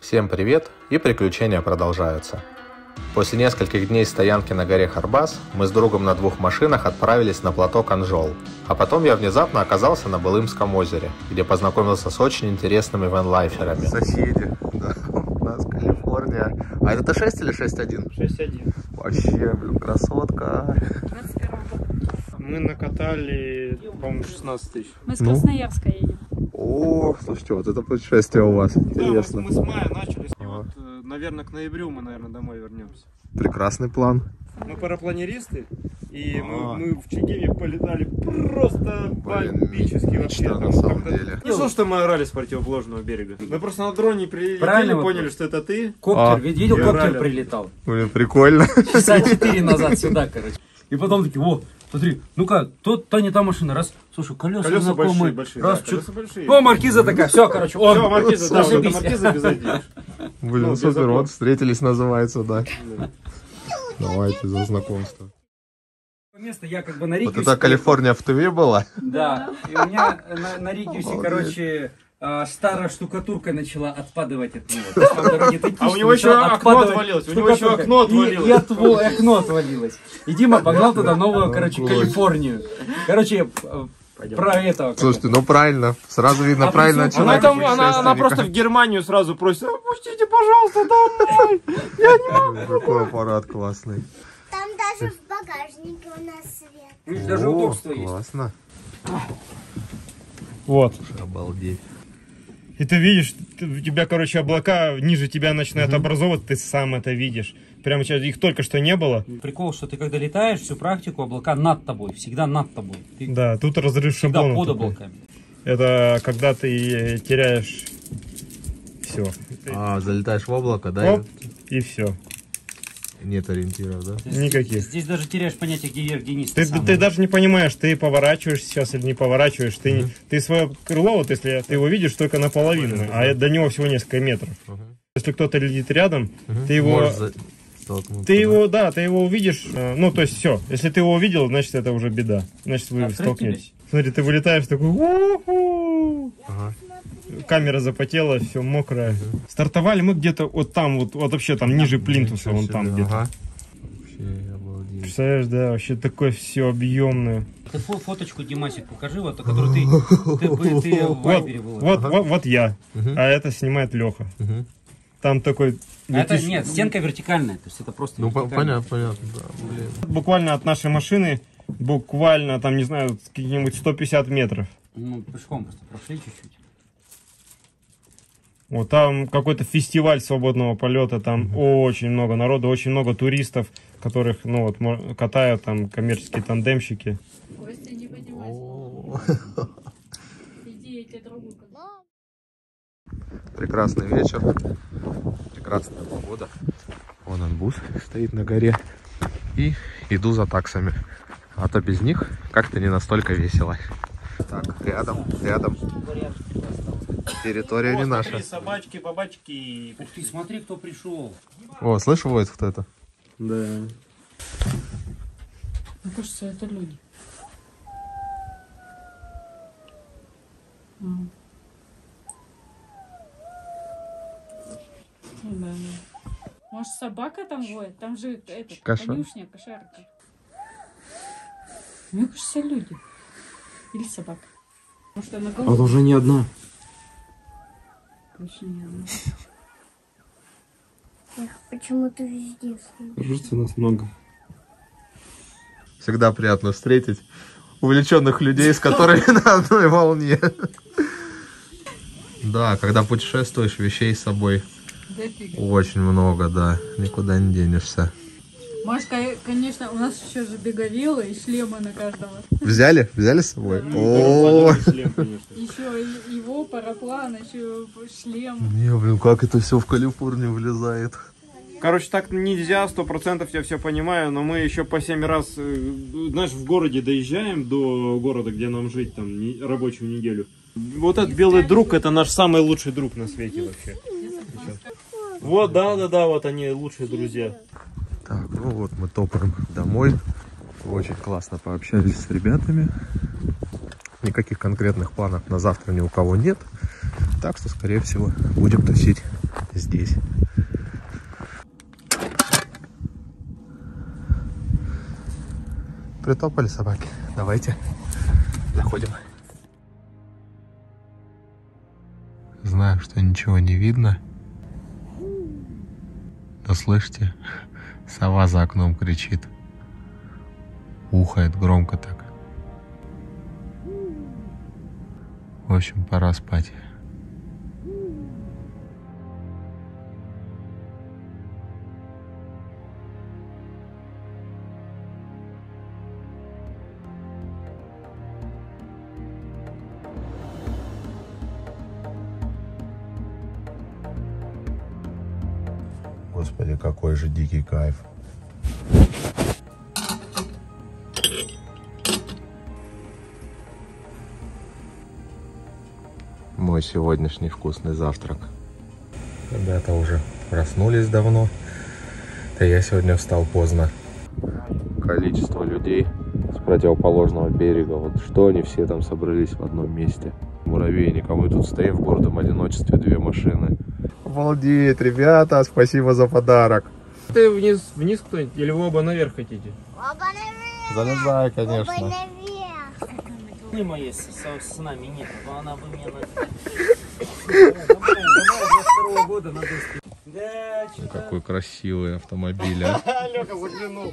Всем привет, и приключения продолжаются. После нескольких дней стоянки на горе Харбас мы с другом на двух машинах отправились на плато Канжол. А потом я внезапно оказался на Былымском озере, где познакомился с очень интересными ванлайферами. Соседи, да, у нас Калифорния. А это Т6 или 6.1? 6.1. Вообще, блин, красотка. 21 год. Мы накатали, по-моему, 16 тысяч. Мы с Красноярска едем. О, слушайте, вот это путешествие у вас. Интересно. Да, мы с мая начали. Вот, наверное, к ноябрю мы, домой вернемся. Прекрасный план. Мы парапланеристы, и мы в Чегеме полетали просто бомбически вообще. На самом деле. Не слышал, что мы орали с противоположного берега. Мы просто на дроне прилетели, правильно, поняли, что это ты. Коптер, видел, коптер прилетал. Блин, прикольно. Часа 4 назад сюда, короче. И потом такие, о, смотри, ну-ка, та не та машина, раз, слушай, колеса знакомые, большие, раз, да, чё, колеса большие. о, маркиза такая, все, короче, о, все, маркиза, да, зашибись. это маркиза без ID. Блин, супер, вот встретились, называется, да. Давайте за знакомство. Место я как бы на Вот Рикиусе. это Калифорния в Туве была? Да, и у меня на Рикиусе, короче, старая штукатурка начала отпадывать от него. А у него еще окно отвалилось, И окно отвалилось. И Дима погнал туда новую, короче, Калифорнию. Короче, про этого. Слушайте, ну правильно, сразу видно, правильно человек. Она просто в Германию сразу просит: опустите, пожалуйста, домой. Я не могу. Какой аппарат классный. Там даже в багажнике у нас свет. Даже удобство есть. Классно. Вот. Обалдеть. И ты видишь, у тебя, короче, облака ниже тебя начинают образовывать, ты сам это видишь. Прямо сейчас их только что не было. Прикол, что ты когда летаешь, всю практику облака над тобой, всегда над тобой. Ты Да, тут разрыв всегда шаблона. под облаками. Это когда ты теряешь все. Залетаешь в облако, да? Оп, и все. Нет ориентиров, да? Никаких. Здесь даже теряешь понятие, где вверх, где низ. Ты даже не понимаешь, ты поворачиваешь сейчас или не поворачиваешь. Ты свое крыло, вот если ты его видишь только наполовину, а до него всего несколько метров. Если кто-то летит рядом, ты его... Ты его увидишь, ну то есть все. Если ты его увидел, значит это уже беда. Значит вы столкнетесь. Смотри, ты вылетаешь такой... Камера запотела, все мокрое. Стартовали мы где-то вот там, вот вообще там ниже плинтуса, вон там где-то. Представляешь, да, вообще такое все объемное. Ты фоточку, Димасик, покажи, вот, которую ты в Вайбере выложил. Вот я, а это снимает Леха. Там такой... Это нет, стенка вертикальная, то есть это просто понятно, да, блин. Буквально от нашей машины, буквально там, не знаю, какие-нибудь 150 метров. Ну, пешком просто прошли чуть-чуть. Вот там какой-то фестиваль свободного полета, там очень много народу, очень много туристов, которых, ну вот, катают там коммерческие тандемщики. Костя, не поднимайся. Иди, я тебе другую. Прекрасный вечер, прекрасная погода. Вон он, бус стоит на горе. И иду за таксами. А то без них как-то не настолько весело. Так, рядом. Территория не наша. Собачки, бабачки. Ух ты, смотри, кто пришел. О, слышал, Войт, кто это? Да. Мне кажется, это люди. Да. Может, собака там воет? Там же конюшня, кошарка. Мне кажется, люди. Или собака. Может, она голодная? Это уже не одна. Точно не одна. Их почему-то везде слышу. Кажется, нас много. Всегда приятно встретить увлеченных людей, с которыми на одной волне. Да, когда путешествуешь, вещей с собой очень много, да, никуда не денешься. Может, конечно, у нас еще же беговелы и шлемы на каждого. Взяли с собой? О, Еще его параплан, еще шлем. Не, блин, как это все в Калифорнию влезает. Короче, так нельзя, 100% я все понимаю, но мы еще по 7 раз, знаешь, в городе доезжаем до города, где нам жить, там, рабочую неделю. Вот этот белый друг, это наш самый лучший друг на свете вообще. Вот, да, вот они лучшие друзья. Так, ну вот мы топаем домой. Очень классно пообщались с ребятами. Никаких конкретных планов на завтра ни у кого нет. Так что, скорее всего, будем тусить здесь. притопали собаки. Давайте заходим. Знаю, что ничего не видно. Но слышите, сова за окном кричит. Ухает громко так. В общем, пора спать. Господи, какой же дикий кайф. Мой сегодняшний вкусный завтрак. Ребята уже проснулись давно. Да я сегодня встал поздно. Количество людей с противоположного берега. Вот что они все там собрались в одном месте. Муравейник. А мы тут стоим в гордом одиночестве, 2 машины. Обалдеть, ребята, спасибо за подарок. Ты вниз кто-нибудь или вы оба наверх хотите? Оба наверх. Залезай, конечно. Оба наверх. Проблема есть с нами нет, но она бы мне Какой красивый автомобиль, а. Лёха заглянул.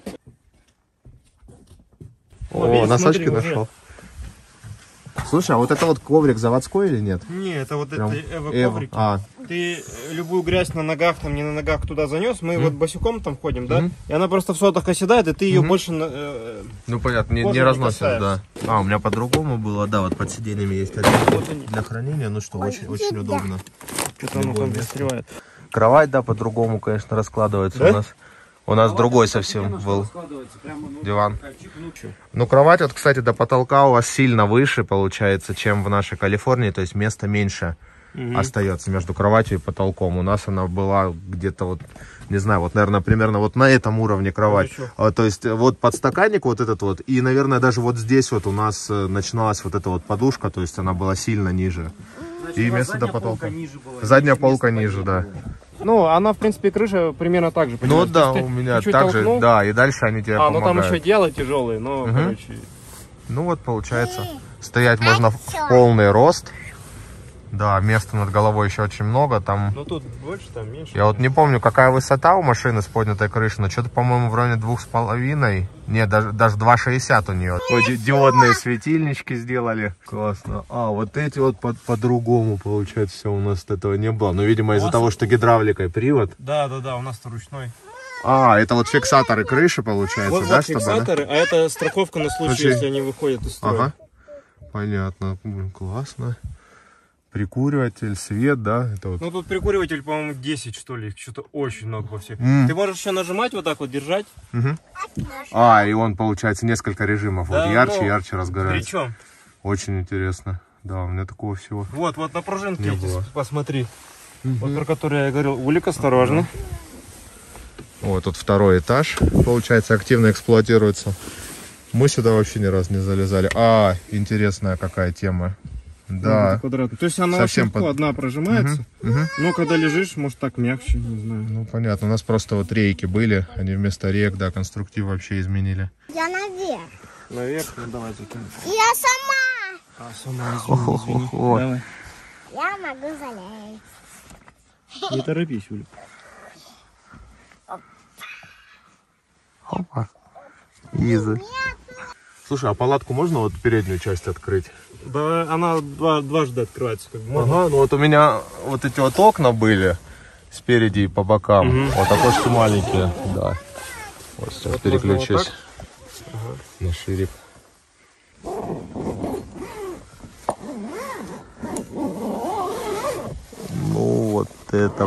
О, носочки нашел. Слушай, а вот это вот коврик заводской или нет? Не, это вот Прям эти эво-коврики. Ты любую грязь на ногах, там не на ногах туда занес, мы вот босиком там ходим, да? И она просто в сотах оседает, и ты ее больше... Ну понятно, не разносишь, да. А, у меня по-другому было, да, вот под сиденьями есть один для хранения, ну что, очень удобно. Что-то оно там застревает. Кровать, да, по-другому, конечно, раскладывается, да? У нас другой совсем был диван. Ну, кровать, вот, кстати, до потолка у вас сильно выше, получается, чем в нашей Калифорнии. То есть места меньше остается между кроватью и потолком. У нас она была где-то вот, не знаю, вот, наверное, примерно вот на этом уровне кровать. То есть вот подстаканник вот этот вот. И, наверное, даже вот здесь вот у нас начиналась вот эта вот подушка. То есть она была сильно ниже. Значит, и место до потолка. Задняя полка ниже, да. Ну, она, в принципе, крыша примерно так же. Ну да, у меня так же, да, и дальше они тебе помогают. Ну там еще одеяло тяжелые, но, короче... Ну вот, получается, стоять можно в полный рост. Да, места над головой еще очень много, там... Ну тут больше, там меньше. Я вот не помню, какая высота у машины с поднятой крышей, но что-то, по-моему, в районе 2,5. Нет, даже 2,60 у нее. Вот диодные светильнички сделали. Классно. А, вот эти вот по-другому, получается, все у нас этого не было. Ну, видимо, из-за того, что гидравликой привод. Да, у нас-то ручной. А, это вот фиксаторы крыши, получается, вот, да? Вот фиксаторы, а это страховка на случай, если они выходят из строя. Ага, понятно. Классно. Прикуриватель, свет, да? Это вот... Ну тут прикуриватель, по-моему, 10, что ли. Что-то очень много во всех. Ты можешь еще нажимать вот так вот, держать. А, и он, получается, несколько режимов. Да, вот ярче, ярче разгорается. Причем? Очень интересно. Да, у меня такого всего вот на пружинке не было. Посмотри. Вот про который я говорил. Улик, осторожно. Вот тут 2-й этаж, получается, активно эксплуатируется. Мы сюда вообще ни разу не залезали. А, интересная какая тема. Да. То есть она совсем легко одна прожимается, но когда лежишь, может так мягче, не знаю. Ну понятно, у нас просто вот рейки были, они вместо рек, да, конструктив вообще изменили. Я наверх. Наверх, ну давай закинем. Я сама. А, сама, извини. Давай. Я могу залезть. Не торопись, Юля. Опа. Изи. Слушай, а палатку можно вот переднюю часть открыть? Да, она дважды открывается. Как бы. Ага, ну вот у меня вот эти вот окна были спереди и по бокам. Вот окошки маленькие, да. Вот сейчас вот переключусь вот на ширик. Ну вот это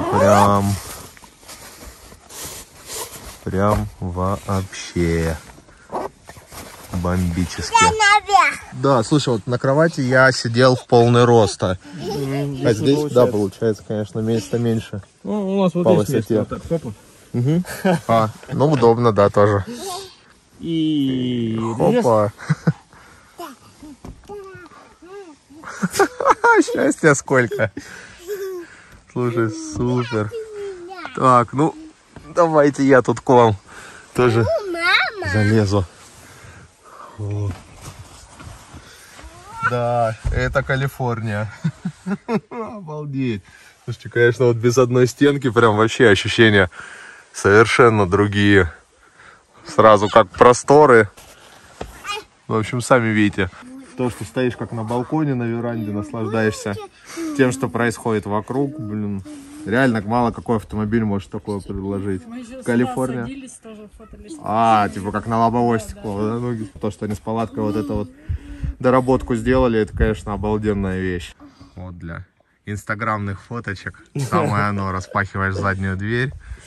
прям вообще бомбически. Да, слушай, вот на кровати я сидел в полный рост. А здесь, да, получается, конечно, места меньше. Ну, у нас вот по здесь высоте. Вот так, хопа. А, ну удобно, да, тоже. И... Хопа. Счастья сколько. Слушай, супер. Так, ну, давайте я тут к вам тоже залезу. Да, это Калифорния. Обалдеть. Слушайте, конечно, вот без одной стенки прям вообще ощущения совершенно другие. Сразу как просторы. В общем, сами видите. То, что стоишь как на балконе, на веранде, наслаждаешься тем, что происходит вокруг. Блин, реально мало какой автомобиль может такое предложить. Калифорния. А, типа как на лобовое стекло. Да? Ну, то, что они с палаткой вот это вот доработку сделали, это, конечно, обалденная вещь. Вот для инстаграмных фоточек. Самое оно. Распахиваешь заднюю дверь.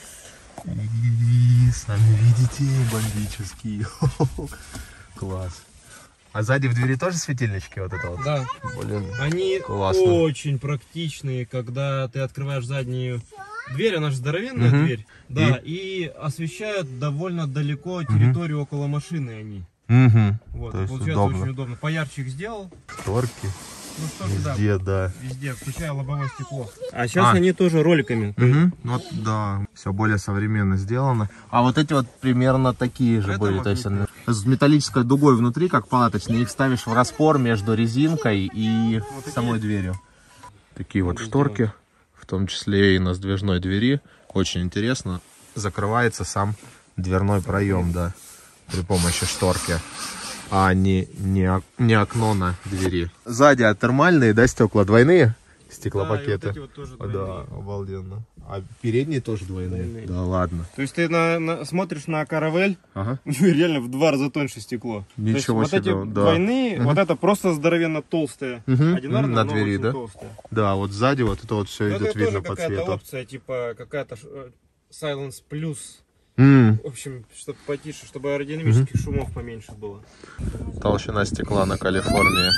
И сами видите, бомбический. Класс. А сзади в двери тоже светильнички вот это вот? Да. Блин, они классно. Очень практичные, когда ты открываешь заднюю дверь, она же здоровенная дверь. Да, и освещают довольно далеко территорию около машины они. Вот, то есть получается удобно. очень удобно. Поярче их сделал. Шторки. Ну что ж, Везде, да. Везде, включая лобовое стекло. А сейчас они тоже роликами. Вот, да, все более современно сделано. А вот эти вот примерно такие же были. То есть с металлической дугой внутри, как палаточные, их ставишь в распор между резинкой и вот самой дверью. Такие вот шторки, в том числе и на сдвижной двери. Очень интересно. Закрывается сам дверной проем, да, при помощи шторки. А не окно на двери. Сзади термальные, да, стекла двойные? Стеклопакеты. Да, вот тоже да, обалденно. А передние тоже двойные? Да ладно. То есть ты смотришь на каравель, Ага. у него реально в 2 раза тоньше стекло. Ничего То есть себе, вот эти да. двойные, вот это просто здоровенно толстые. Одинарные, на но двери, очень да? толстые. Да, вот сзади вот это вот все Но идет это видно тоже по какая-то цвету. опция, типа какая-то Silence Plus. М. В общем, чтобы потише, чтобы аэродинамических шумов поменьше было. Толщина стекла на Калифорнии.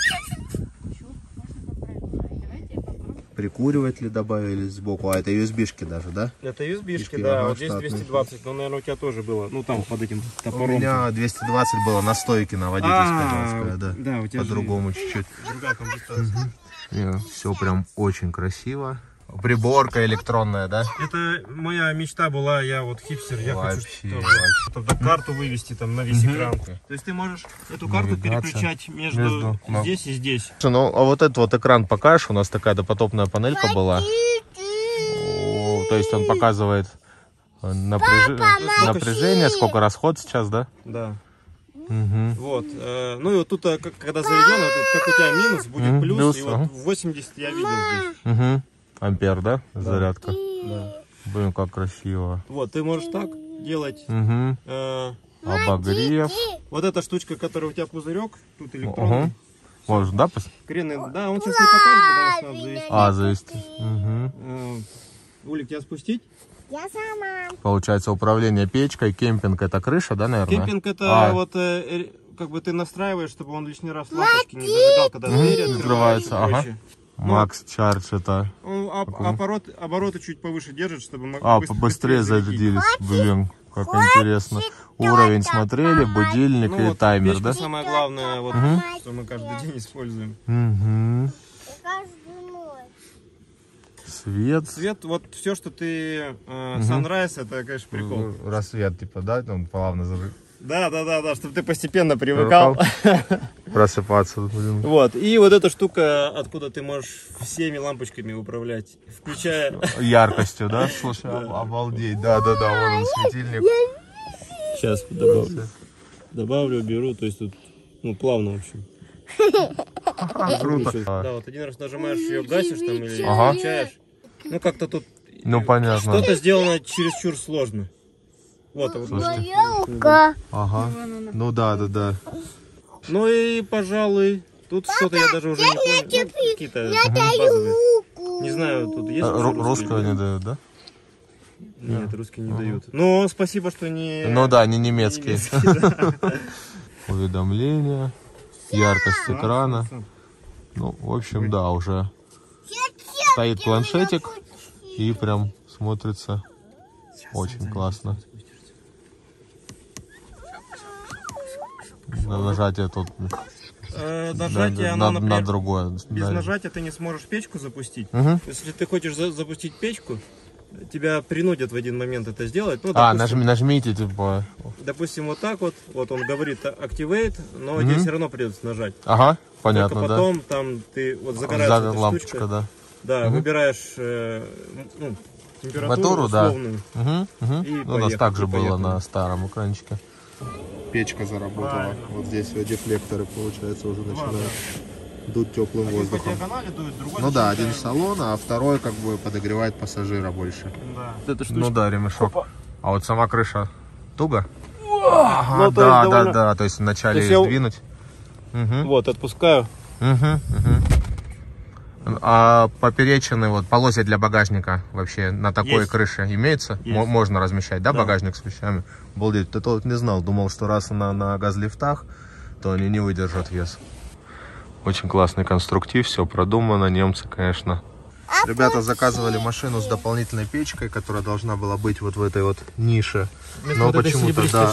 Прикуриватель добавили сбоку. А это USB-шки даже, да? Это USB-шки, USB, да, ага, вот здесь штатные. 220, но, наверное, у тебя тоже было, ну, там, под этим У топором. меня 220 было на стойке, на водительской, женская, да. Да, у тебя По-другому чуть-чуть. другая комплектация. Все прям очень красиво. Приборка электронная, да? Это моя мечта была, я вот хипстер, я хочу Вообще. чтобы карту вывести там на весь экран. То есть ты можешь эту карту Навигация. переключать между здесь и здесь. Ну, а вот этот вот экран покажешь, у нас такая допотопная панелька была. О, то есть он показывает напряжение, сколько расход сейчас, да? Да. Угу. Вот. Ну и вот тут, когда заведено, тут как у тебя минус, будет плюс. плюс, И вот 80 я видел здесь. Угу. Ампер, да? Зарядка. Да. Блин, как красиво. Вот, ты можешь так делать. Угу. Обогрев. Вот эта штучка, которая у тебя пузырек, тут электронный. Угу. Может, да? Кренный, да, он сейчас не покажет, потому что надо завести. Завести. Угу. Улик, тебя спустить? Я сама. Получается, управление печкой, кемпинг это крыша, да, наверное? Кемпинг это вот как бы ты настраиваешь, чтобы он лишний раз лампочки не зажигал, когда двери открываются. Ага. Макс Чардж это. Он обороты чуть повыше держит, чтобы Побыстрее зарядились. Блин, как интересно. Уровень смотрели, будильник и таймер, да? Самое главное, вот, что мы каждый день используем. Угу. Каждую ночь. Свет. Свет, вот все, что ты sunrise, это, конечно, прикол. Рассвет, типа, да? Он плавно зажиг. Да, чтобы ты постепенно привыкал. Просыпаться, блин. Вот, и вот эта штука, откуда ты можешь всеми лампочками управлять, включая... Яркостью, да? Слушай, обалдеть. Да, вон он, светильник. Сейчас добавлю, беру, то есть тут, ну, плавно, в общем. Круто. Да, вот один раз нажимаешь, ее гасишь там или включаешь. Ну, как-то тут... Ну, понятно. Что-то сделано чересчур сложно. Вот, Елка. Ага. Ну да. Ну и, пожалуй, тут что-то я даже уже не помню. Ну, какие-то базовые. Не знаю, тут есть... Русского не дают, да? Нет, русские не дают. Но спасибо, что не... Ну да, не немецкие. Да. Уведомления, яркость экрана. Ну, в общем, да, уже стоит планшетик и прям смотрится очень классно. На нажатие тут Нажатие, оно, на например, другое. без нажатия ты не сможешь печку запустить. Угу. Если ты хочешь запустить печку, тебя принудят в один момент это сделать. Ну, нажмите, типа. Допустим, вот так вот. Вот он говорит activate, но тебе все равно придется нажать. Ага, понятно, только потом там ты вот загорается эта лампочка, штучка. да. Да, выбираешь температуру условную. И у нас также было на старом экранчике. Печка заработала. Вот здесь дефлекторы, получается, уже начинают дуть теплым воздухом. Ну да, один салон, а второй как бы подогревает пассажира больше. Да. Ну да, ремешок. Опа. А вот сама крыша туго? Ну, да, то есть вначале ее сдвинуть. Вот, отпускаю. А поперечины, вот полозья для багажника вообще на такой крыше имеется? Можно размещать, да, багажник с вещами? Обалдеть, ты вот не знал, думал, что раз на газлифтах, то они не выдержат вес. Очень классный конструктив, все продумано, немцы, конечно. Ребята заказывали машину с дополнительной печкой, которая должна была быть вот в этой вот нише. Но почему-то, да,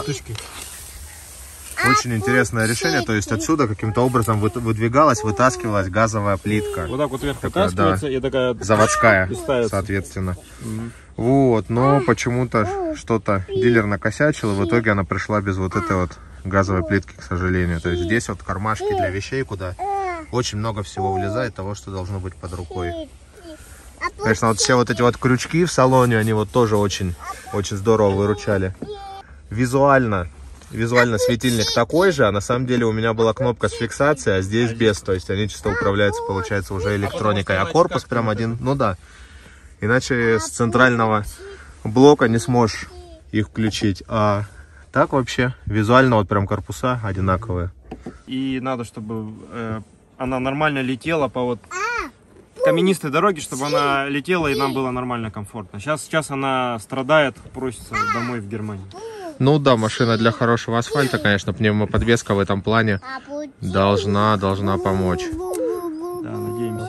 очень интересное решение, то есть отсюда каким-то образом вытаскивалась газовая плитка. Вот так вот вверх вытаскивается, и такая заводская, соответственно. Вот, но почему-то что-то дилер накосячил, и в итоге она пришла без вот этой вот газовой плитки, к сожалению. То есть здесь вот кармашки для вещей, куда очень много всего влезает того, что должно быть под рукой. Конечно, вот все вот эти вот крючки в салоне, они вот тоже очень здорово выручали. Визуально светильник такой же, а на самом деле у меня была кнопка с фиксацией, а здесь без. То есть они чисто управляются, получается, уже электроникой. А корпус прям один, ну да. Иначе с центрального блока не сможешь их включить. А так вообще визуально вот прям корпуса одинаковые. И надо, чтобы она нормально летела по вот каменистой дороге, чтобы она летела и нам было нормально комфортно. Сейчас она страдает, просится домой в Германию. Ну да, машина для хорошего асфальта, конечно, пневмоподвеска в этом плане должна помочь. Да, надеемся.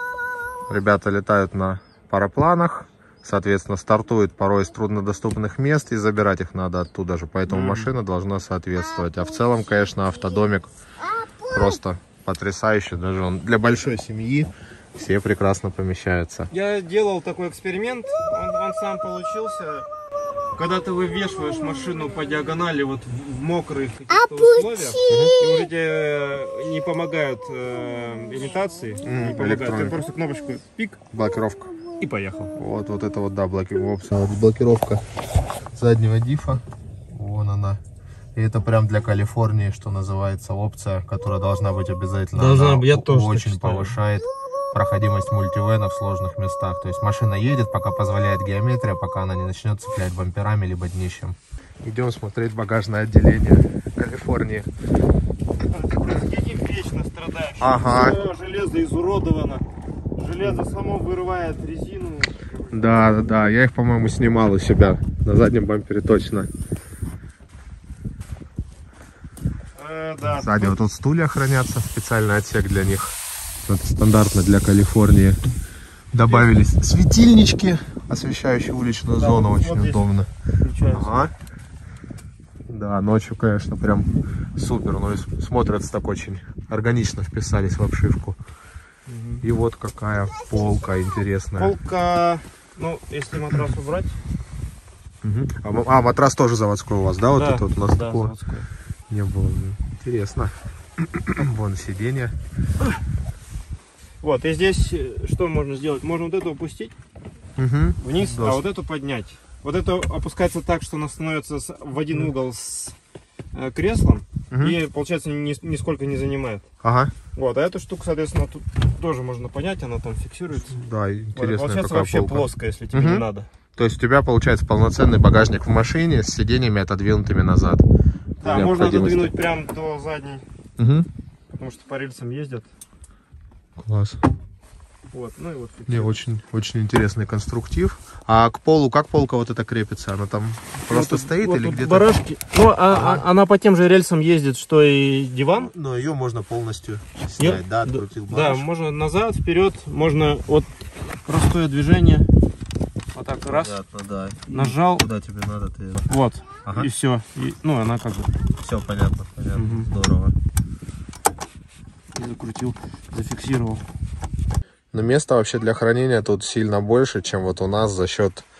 Ребята летают на парапланах, соответственно, стартуют порой из труднодоступных мест, и забирать их надо оттуда же, поэтому машина должна соответствовать. А в целом, конечно, автодомик просто потрясающий, даже он для большой семьи все прекрасно помещаются. Я делал такой эксперимент, он сам получился. Когда ты вывешиваешь машину по диагонали вот в мокрых условиях, и уже тебе не помогают имитации, не помогают. Ты просто кнопочку пик, блокировка, и поехал. Вот это вот, да, блокировка заднего дифа, вон она. И это прям для Калифорнии, что называется, опция, которая должна быть обязательно. Очень повышает проходимость мультивена в сложных местах. То есть машина едет, пока позволяет геометрия, пока она не начнет цеплять бамперами либо днищем. Идем смотреть багажное отделение Калифорнии. Вечно страдающий. Ага. Железо изуродовано. Железо само вырывает резину. Да, я их, по-моему, снимал у себя. На заднем бампере точно. Да. Сзади вот тут стулья хранятся, специальный отсек для них. Это стандартно для Калифорнии. Добавились светильнички, освещающие уличную зону, очень вот удобно. Ага. Да, ночью, конечно, прям супер. Но смотрятся так очень органично, вписались в обшивку. И вот какая полка интересная. Полка, ну, если матрас убрать. А матрас тоже заводской у вас, да? Вот да, это вот у нас да, такое заводской. Не было. Интересно. Вон сиденье. Вот, и здесь что можно сделать? Можно вот эту опустить вниз, а вот эту поднять. Вот это опускается так, что она становится в один угол с креслом, и, получается, нисколько не занимает. Ага. Вот, а эту штуку, соответственно, тут тоже можно понять, она там фиксируется. Да, интересно. Вот, получается вообще полка. Плоская, если тебе не надо. То есть у тебя получается полноценный багажник в машине с сиденьями отодвинутыми назад. Да, можно отодвинуть прям до задней, потому что по рельсам ездят. Класс. Вот, ну и вот. Не, очень интересный конструктив. А к полу, как полка вот эта крепится? Она там просто вот стоит или где-то? Барашки. Ну, она по тем же рельсам ездит, что и диван. Но ее можно полностью снять, да? Открутил барашек. Да, можно назад, вперед, можно вот простое движение. Вот так раз. Понятно, да. Нажал. Куда тебе надо, ты. Вот. И все. И, ну, она как бы. Все понятно. Здорово. И закрутил, зафиксировал. Но места вообще для хранения тут сильно больше, чем вот у нас за счет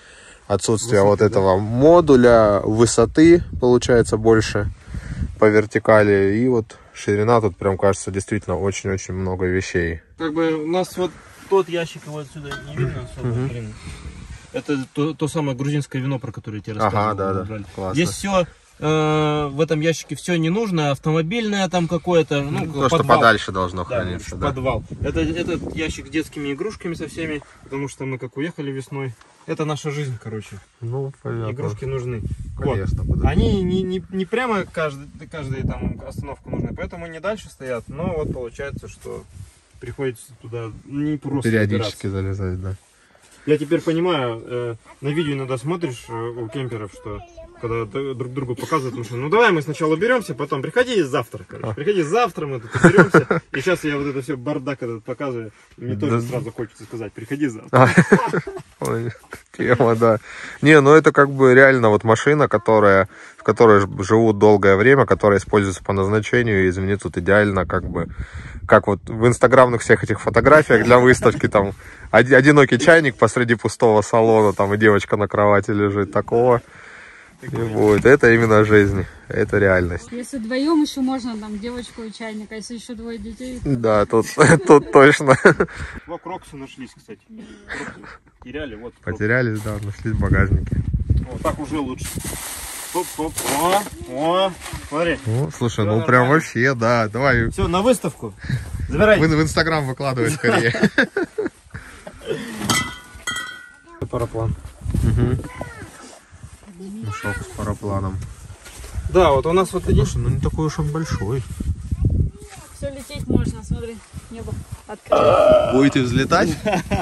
отсутствие вот этого модуля, высоты получается больше по вертикали. И вот ширина тут прям кажется действительно очень-очень много вещей. Как бы у нас вот тот ящик его отсюда не видно особо, блин. Это то самое грузинское вино, про которое я тебе рассказывал. Ага, да. Классно. Здесь все, в этом ящике все ненужное, автомобильное там какое-то. Ну, то, подвал. что подальше должно храниться. Да. Подвал. Этот ящик с детскими игрушками со всеми, потому что мы как уехали весной. Это наша жизнь, короче. Ну, понятно. Игрушки нужны. Конечно, вот. Они не прямо каждая там остановка нужны, поэтому не дальше стоят, но вот получается, что приходится туда не просто периодически залезать, да. Я теперь понимаю, на видео иногда смотришь у кемперов, что когда друг другу показывают машину, ну давай мы сначала уберемся, потом приходи завтра, короче. Приходи завтра, мы тут уберемся. И сейчас я вот это все бардак этот показываю, и мне тоже сразу хочется сказать, приходи завтра. Ой, тема, да. Не, ну это как бы реально вот машина, в которой живут долгое время, которая используется по назначению, и извини, тут идеально как бы, как вот в инстаграмных всех этих фотографиях для выставки, там, одинокий чайник посреди пустого салона, там, и девочка на кровати лежит, такого не будет. Это именно жизнь, это реальность. Если вдвоем еще можно, там, девочку и чайник, а если еще двое детей... Да, тут точно. Вот кроксы нашлись, кстати. Теряли, вот. Потерялись, да, нашлись в багажнике. Вот так уже лучше. О, смотри. Ну, слушай, ну прям вообще, да, давай. Все, на выставку. Забирай. В инстаграм выкладывай скорее. Параплан. Мешок с парапланом. Да, вот у нас вот один. Слушай, ну не такой уж он большой. Все, лететь можно, смотри, небо открыто. Будете взлетать?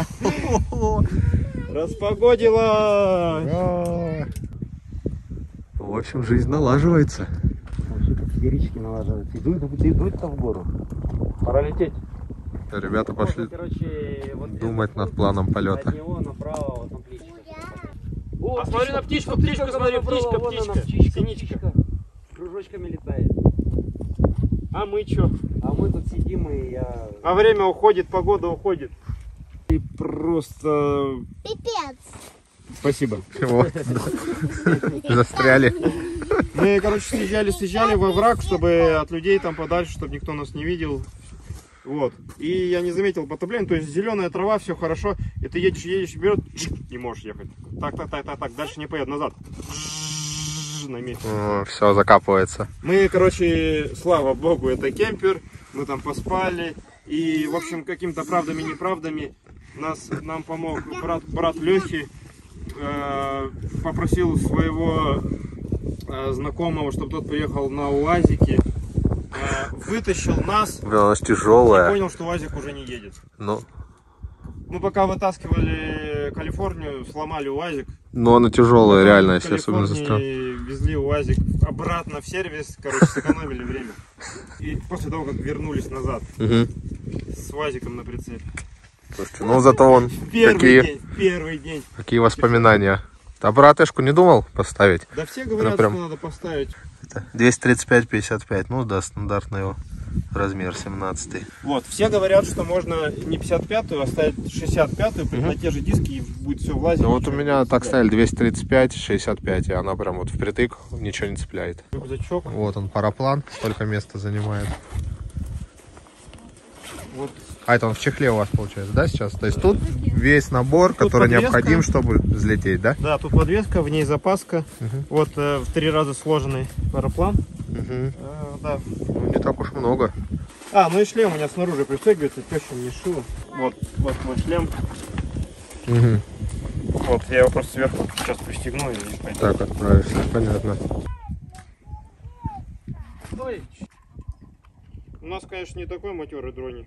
Распогодило! В общем, жизнь налаживается. Вообще как феерически налаживается. Идут-то в гору. Пора лететь. Ребята пошли Короче, вот думать над планом полета. от него направо, вот там птичка. А смотри на птичку, смотри, птичка, синичка. Кружочками летает. А мы чё? А мы тут сидим и я... А время уходит, погода уходит. И просто... Пипец. Спасибо. Вот. Застряли. Мы, короче, съезжали во враг, чтобы от людей там подальше, чтобы никто нас не видел. Вот. И я не заметил потопления. То есть зеленая трава, все хорошо. И ты едешь, вперед, не можешь ехать. Так. Дальше не поеду, назад. На месте. Все, закапывается. Мы, короче, слава богу, это кемпер. Мы там поспали. И, в общем, какими-то правдами-неправдами нам помог брат Лехи. Попросил своего знакомого, чтобы тот приехал на УАЗике. Вытащил нас. Блин, она тяжелая. И понял, что УАЗик уже не едет. Ну. Мы пока вытаскивали Калифорнию, сломали УАЗик. Но она тяжелая, реально, если особенно застрял. Везли УАЗик обратно в сервис, короче, сэкономили время. И после того, как вернулись назад с УАЗиком на прицепе. Слушайте, ну зато он Первый день. Какие воспоминания. А братышку не думал поставить? Да все говорят, прям... что надо поставить. 235-55, ну да, стандартный его размер 17. Вот, все говорят, что можно не 55-ю, а ставить 65-ю, на те же диски, и будет все влазить. Ну вот у меня так ставили 235-65, и она прям вот впритык, ничего не цепляет. Рюкзачок. Вот он, параплан, столько места занимает. Вот. А это он в чехле у вас получается, да, сейчас? То есть тут весь набор, тут который подвеска. необходим, чтобы взлететь, да? Да, тут подвеска, в ней запаска. Вот в 3 раза сложенный параплан. Да. Ну, не так уж много. Ну и шлем у меня снаружи пристегивается, теща мне шила. Вот мой шлем. Вот, я его просто сверху сейчас пристегну и пойду. Так, отправишься, понятно. У нас, конечно, не такой матерый дроник.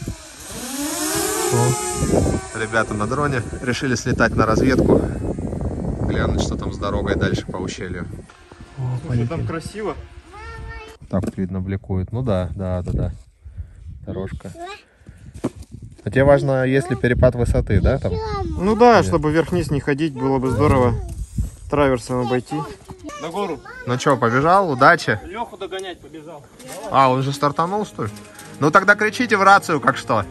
Ребята на дроне решили слетать на разведку. Глянуть, что там с дорогой дальше по ущелью. Слушай, там красиво. Так вот видно, бликует. Ну да. Дорожка. А тебе важно, если перепад высоты, да? Там? Ну да, чтобы вверх-вниз не ходить, было бы здорово траверсом обойти. На гору. Ну что, побежал? Удачи. Леху догонять побежал. Он же стартанул, что ли? Ну тогда кричите в рацию, как что.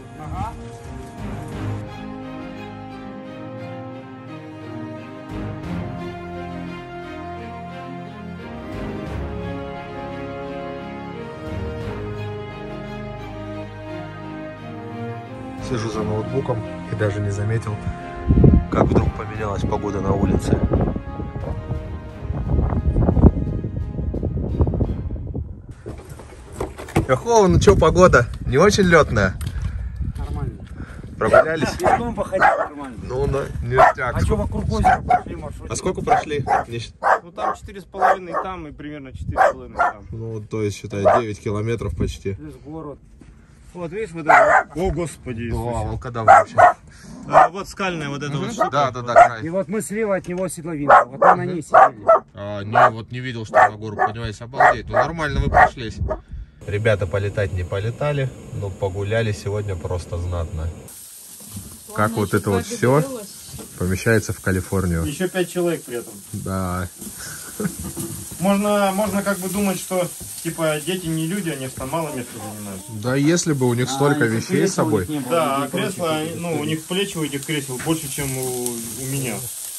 сижу за ноутбуком и даже не заметил, как вдруг поменялась погода на улице. Охо, ну что, погода? Не очень летная? Нормально. Прогулялись? Пешком походить нормально. Ну, ништяк. А что вокруг озера прошли маршрут? А сколько прошли? Ну там 4,5 там и примерно 4,5 там. Ну, то есть, считай, 9 километров почти. Здесь город. Вот видишь, вот это. О, господи Иисусе. О, волкодав вообще. Вот скальная вот эта вот штука. Да, край. И вот мы слева от него седловинка. Вот мы на ней сидели. Не, вот не видел, что на гору поднимались, обалдеть. Ну, нормально вы прошлись. Ребята полетать не полетали, но погуляли сегодня просто знатно. Как вот это вот все помещается в Калифорнию. Еще 5 человек при этом. Да. Можно как бы думать, что типа дети не люди, они что мало места занимают. Да, если бы у них столько вещей с собой. Да, а кресла, ну, у них плечи у этих кресел больше, чем у меня.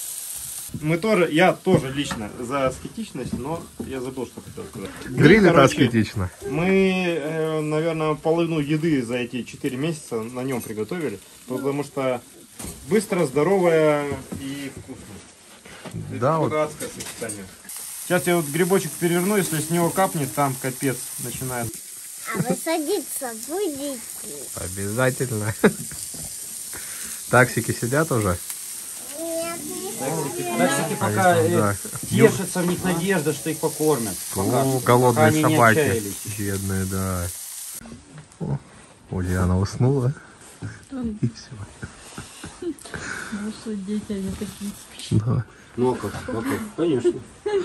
Я тоже лично за аскетичность, но я забыл, что хотел сказать. Гриль это аскетично. Мы, наверное, половину еды за эти 4 месяца на нем приготовили, потому что быстро, здоровое и вкусно. Да, вот. Дурацкое сочетание. Сейчас я вот грибочек переверну, если с него капнет, там капец начинает. А вы садиться будете? Обязательно. Таксики сидят уже? Нет, не Таксики пока да. тешатся, в них надежда, что их покормят. О, голодные пока они собаки. не отчаялись. Бедные, да. О, Ульяна уснула. И все. Наши дети, они такие. Да. Ну а как? Конечно.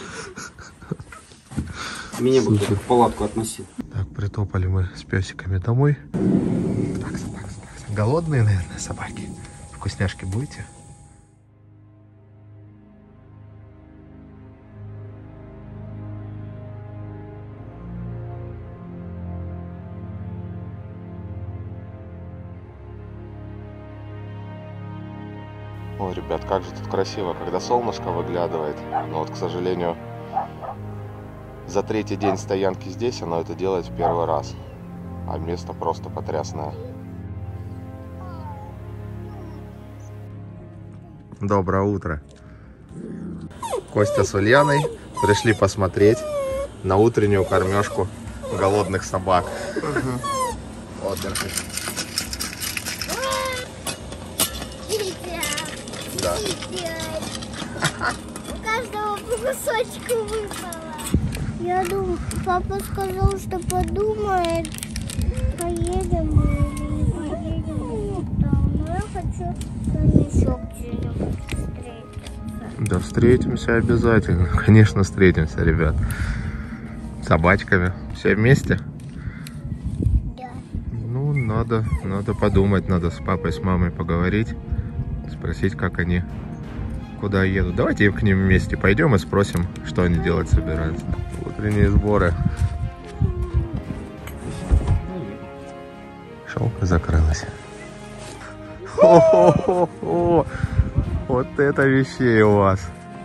Меня бы в палатку относил. Так, притопали мы с песиками домой. Такса. Голодные, наверное, собаки. Вкусняшки будете? Ой, ребят, как же тут красиво, когда солнышко выглядывает. Но вот, к сожалению, за 3-й день стоянки здесь оно это делает в первый раз. А место просто потрясное. Доброе утро. Костя с Ульяной пришли посмотреть на утреннюю кормежку голодных собак. Вот, держи. Да. У каждого по кусочку выпало. Я думаю, папа сказал, что подумает, поедем или не поедем. Но я хочу еще где-нибудь встретиться. Да встретимся обязательно. Конечно, встретимся, ребят. С собачками. Все вместе? Да. Ну, надо подумать, надо с папой, с мамой поговорить. Спросить, как они, куда едут. Давайте к ним вместе пойдем и спросим, что они делать собираются. Утренние сборы. Шелка закрылась. Хо-хо-хо-хо! Вот это вещей у вас.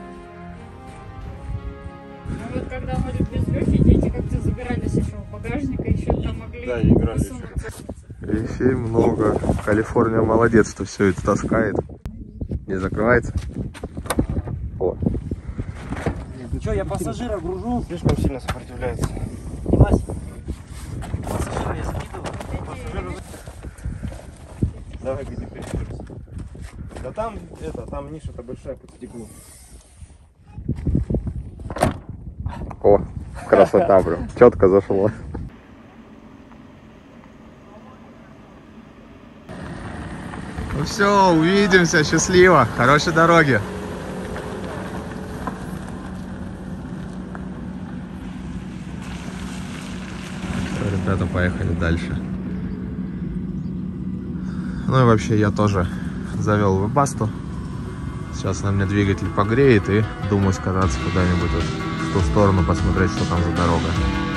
Ну вот когда мы без Лёхи, дети как-то забирались еще в багажник, и еще там могли. Да, играли еще. Вещей много. Калифорния молодец, что все это таскает. Не закрывается? О. Ну что, я пассажира гружу. Слишком сильно сопротивляется. Вась, пассажира я закидываю. Давай, где перейдемся. Да там ниша-то большая под стекло. О, красота, прям. Четко зашло. Ну все, увидимся, счастливо, хорошей дороги. Все, ребята, поехали дальше. Ну и вообще я тоже завел вебасту. Сейчас на мне двигатель погреет и думаю скататься куда-нибудь вот в ту сторону, посмотреть, что там за дорога.